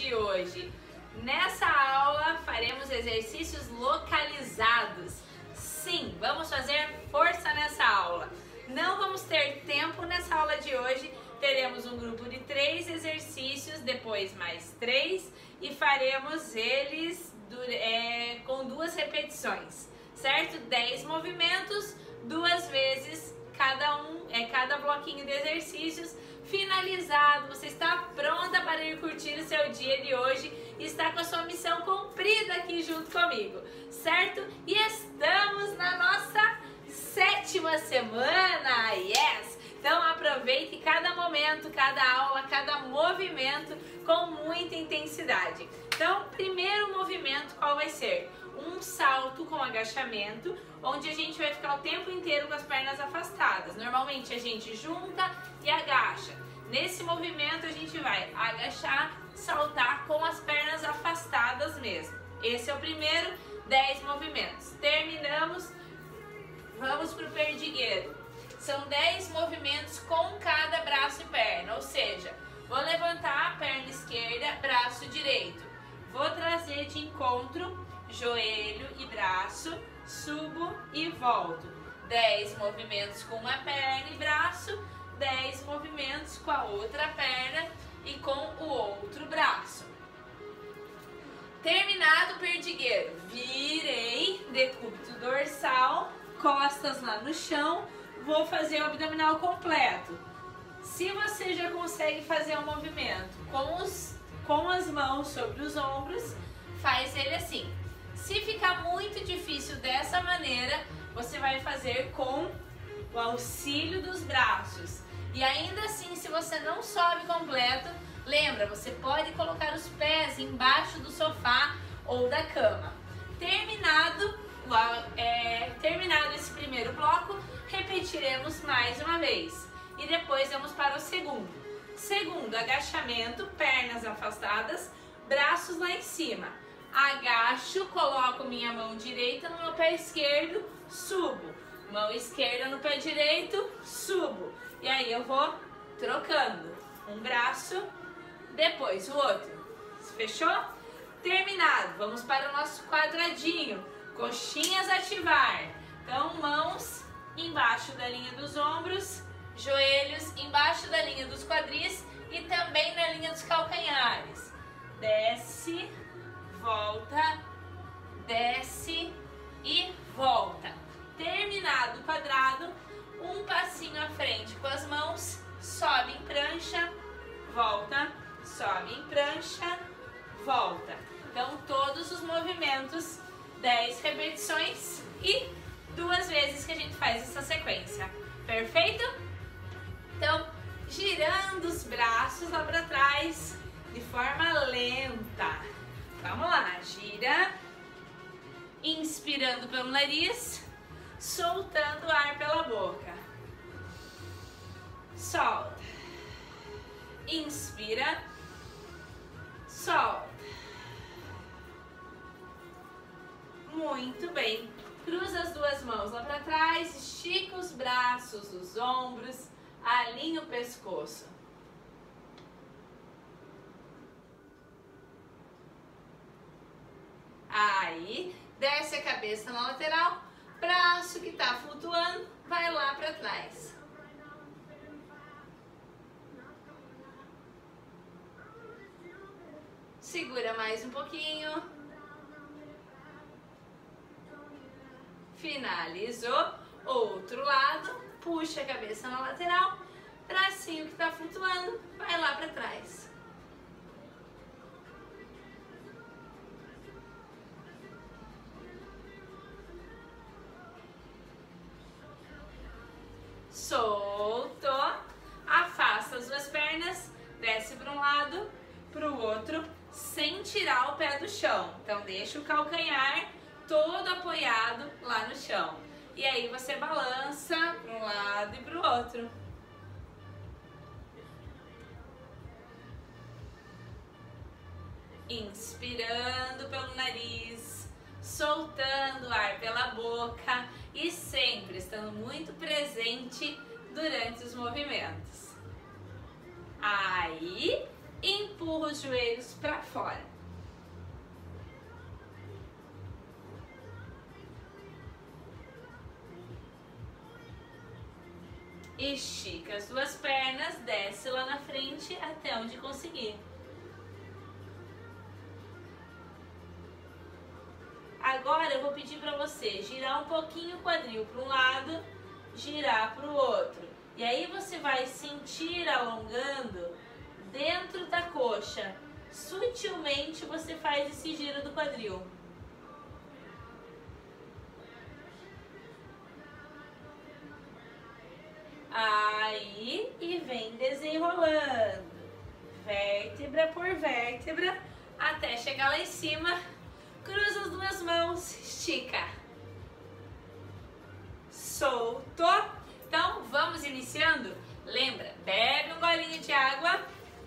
de hoje. Nessa aula faremos exercícios localizados. Sim, vamos fazer força nessa aula. Não vamos ter tempo nessa aula de hoje. Teremos um grupo de 3 exercícios, depois mais 3 e faremos eles com 2 repetições, certo? 10 movimentos, 2 vezes cada bloquinho de exercícios. Finalizado, você está pronta para ir curtir o seu dia de hoje e está com a sua missão cumprida aqui junto comigo, certo? E estamos na nossa 7ª semana, yes! Então aproveite cada momento, cada aula, cada movimento com muita intensidade. Então, primeiro movimento, qual vai ser? Um salto com agachamento, onde a gente vai ficar o tempo inteiro com as pernas afastadas. Normalmente a gente junta e agacha. Nesse movimento a gente vai agachar, saltar com as pernas afastadas mesmo. Esse é o primeiro 10 movimentos. Terminamos, vamos para o perdigueiro. São 10 movimentos com cada braço e perna, ou seja, vou levantar a perna esquerda, braço direito. Vou trazer de encontro, joelho e braço, subo e volto. 10 movimentos com uma perna e braço, 10 movimentos com a outra perna e com o outro braço. Terminado o perdigueiro, virei, decúbito dorsal, costas lá no chão, vou fazer o abdominal completo. Se você já consegue fazer o movimento com as mãos sobre os ombros, faz ele assim. Se ficar muito difícil dessa maneira, você vai fazer com o auxílio dos braços. E ainda assim, se você não sobe completo, lembra, você pode colocar os pés embaixo do sofá ou da cama. Terminado esse primeiro bloco, repetiremos mais uma vez. E depois vamos para o segundo. Segundo, agachamento, pernas afastadas, braços lá em cima. Agacho, coloco minha mão direita no meu pé esquerdo, subo. Mão esquerda no pé direito, subo. E aí eu vou trocando. Um braço, depois o outro. Fechou? Terminado. Vamos para o nosso quadradinho. Coxinhas ativar. Então, mãos embaixo da linha dos ombros, joelhos embaixo da linha dos quadris e também na linha dos calcanhares. Desce, volta, desce e volta. Terminado o quadrado, um passinho à frente com as mãos, sobe em prancha, volta, sobe em prancha, volta. Então, todos os movimentos, 10 repetições e 2 vezes que a gente faz essa sequência. Perfeito? Então, girando os braços lá para trás de forma lenta. Vamos lá, gira. Inspirando pelo nariz, soltando o ar pela boca. Solta. Inspira. Solta. Muito bem. Cruza as 2 mãos lá para trás, estica os braços, os ombros, alinha o pescoço. Aí, desce a cabeça na lateral, braço que está flutuando, vai lá para trás. Segura mais um pouquinho. Finalizou. Outro lado, puxa a cabeça na lateral, bracinho que está flutuando, vai lá para trás. Soltou, afasta as 2 pernas, desce para um lado, para o outro, sem tirar o pé do chão. Então deixa o calcanhar todo apoiado lá no chão. E aí você balança para um lado e para o outro. Inspirando pelo nariz, soltando o ar pela boca e sempre estando muito presente durante os movimentos. Aí, empurra empurra os joelhos para fora. Estica as duas pernas, desce lá na frente até onde conseguir. Agora eu vou pedir para você girar um pouquinho o quadril para um lado, girar para o outro. E aí você vai sentir alongando dentro da coxa. Sutilmente você faz esse giro do quadril. Aí, e vem desenrolando, vértebra por vértebra, até chegar lá em cima. Cruza as duas mãos, estica. Soltou. Então, vamos iniciando. Lembra, bebe um golinho de água.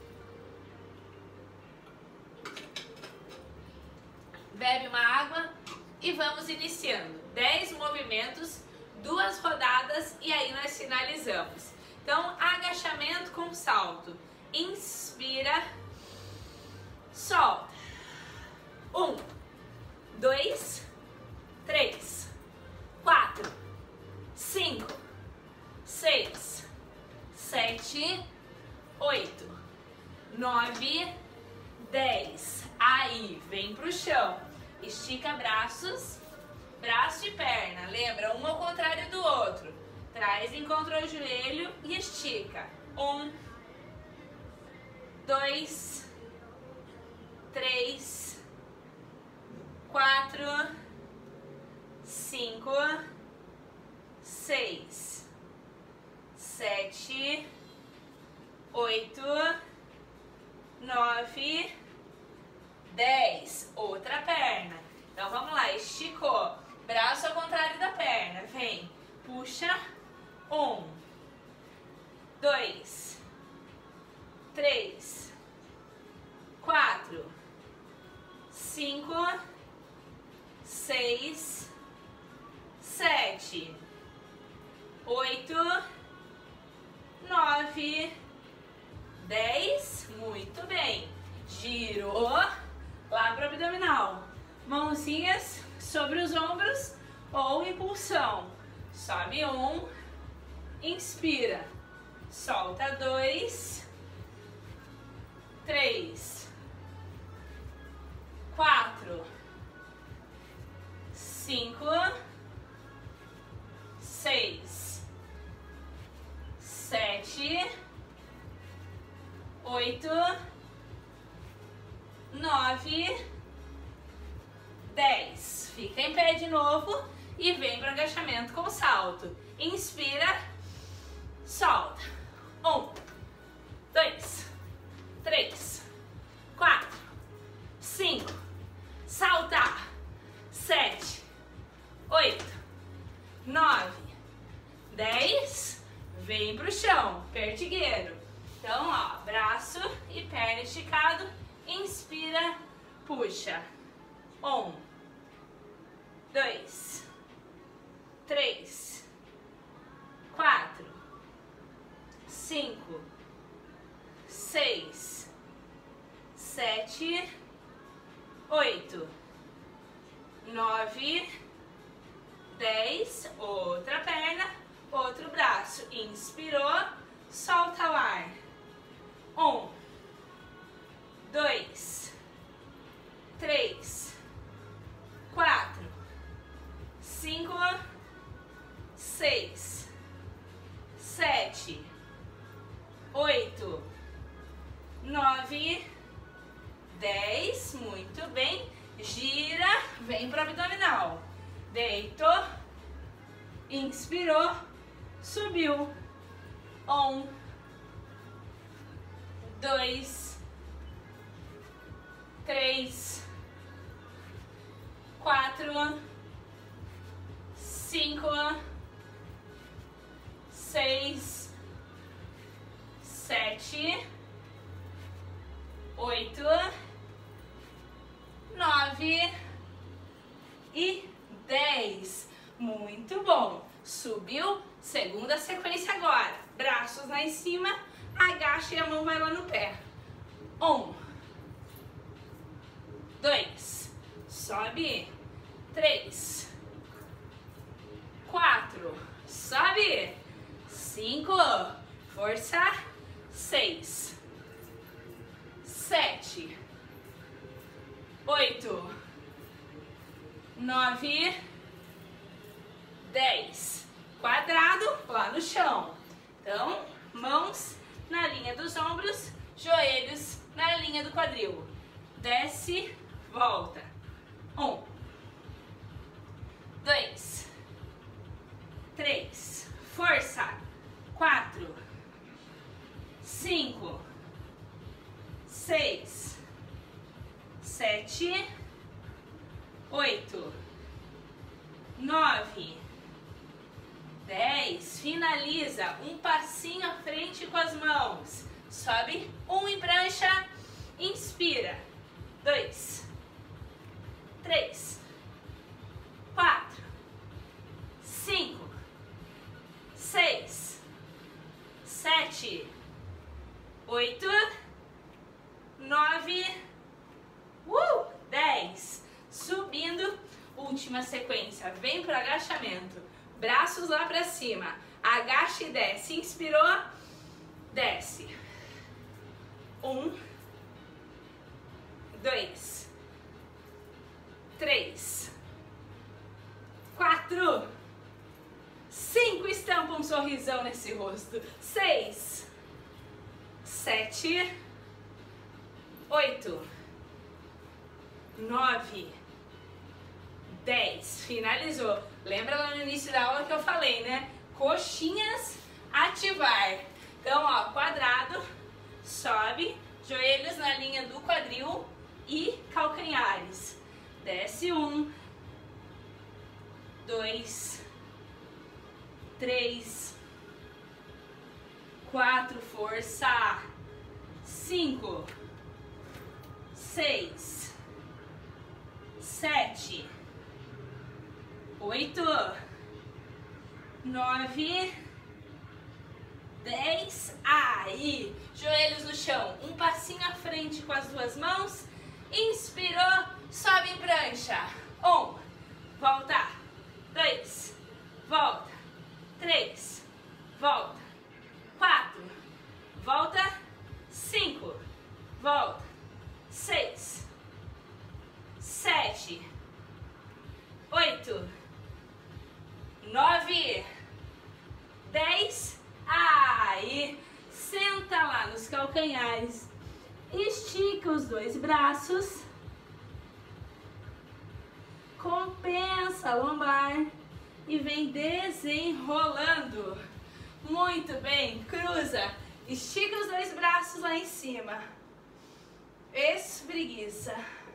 Bebe uma água e vamos iniciando. 10 movimentos, 2 rodadas e aí nós finalizamos. Então, agachamento com salto. Inspira, solta. 1, 2, 3, 4, 5, 6, 7, 8, 9, 10. Aí, vem pro chão. Estica braços, braço e perna. Lembra, um ao contrário do outro. Traz, encontrou o joelho e estica. 1, 2, 3, 4, 5, 6, 7, 8, 9, 10. Outra perna. Então vamos lá, esticou. Braço ao contrário da perna. Vem, puxa. 1, 2, 3, 4, 5, 6, 7, 8, 9, 10. Muito bem. Girou lá para o abdominal. Mãozinhas sobre os ombros ou impulsão. Sobe 1, inspira, solta 2, 3, 4, 5, 6, 7, 8, 9, 10. Fica em pé de novo e vem para o agachamento com salto. Inspira, solta. 1, 2, 3, 4, 5, salta. 7, 8, 9, 10. Vem para o chão, pertigueiro. Então, ó, braço e perna esticado. Inspira, puxa. 1, 2, 3, 4, 5, 6, 7, 8, 9, 10. Outra perna, outro braço. Inspirou, solta o ar. 1, 2, 3, 4, 5, 6, 7, 8, 9, 10. Muito bem. Gira, vem para o abdominal. Deitou, inspirou, subiu. 1, 2, 3, 4, 5, 6, 7, 8, 9 e 10. Muito bom. Subiu, segunda sequência agora. Braços lá em cima, agacha e a mão vai lá no pé. 1, 2, sobe, 3, 4, sobe, 5, força, 6, 7, 8, 9, 10. Quadrado lá no chão. Então, mãos na linha dos ombros, joelhos na linha do quadril. Desce, volta. 1, 2, 3, força. 4, 5, 6, 7, 8, 9, 10. Finaliza. Um passinho à frente com as mãos. Sobe. 1 em prancha. Inspira. 2, 3, 4, 5, 6, 7, 8, 9, 10. Subindo. Última sequência. Vem pro agachamento. Braços lá pra cima. Agacha e desce. Inspirou. Desce. 1, 2, 3, 4, 5. Estampa um sorrisão nesse rosto. 6, 7, 8, 9, 10. Finalizou. Lembra lá no início da aula que eu falei, né? Coxinhas, ativar. Então, ó, quadrado, sobe, joelhos na linha do quadril e calcanhares. Desce. 1, 2, 3, 4, força. 5, 6, 7, 8, 9, 10. Aí, joelhos no chão. Um passinho à frente com as duas mãos. Inspirou, sobe em prancha. 1, volta. 2, volta. 3, volta. 4, volta. 5, volta. 6, 7, 8, 9, 10. Aí, senta lá nos calcanhares. Estica os dois braços. Compensa a lombar. E vem desenrolando. Muito bem. Cruza. Estica os dois braços lá em cima. Espreguiça.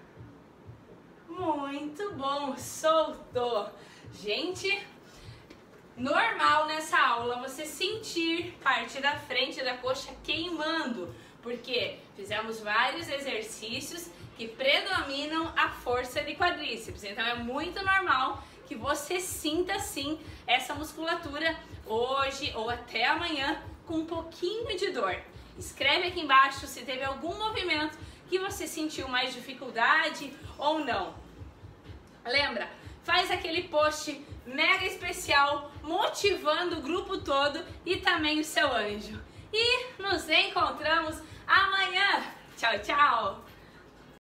Muito bom. Soltou. Gente, normal nessa aula você sentir parte da frente da coxa queimando, porque fizemos vários exercícios que predominam a força de quadríceps. Então é muito normal que você sinta sim essa musculatura hoje ou até amanhã com um pouquinho de dor. Escreve aqui embaixo se teve algum movimento que você sentiu mais dificuldade ou não. Lembra, faz aquele post mega especial motivando o grupo todo e também o seu anjo. E nos encontramos amanhã. Tchau, tchau!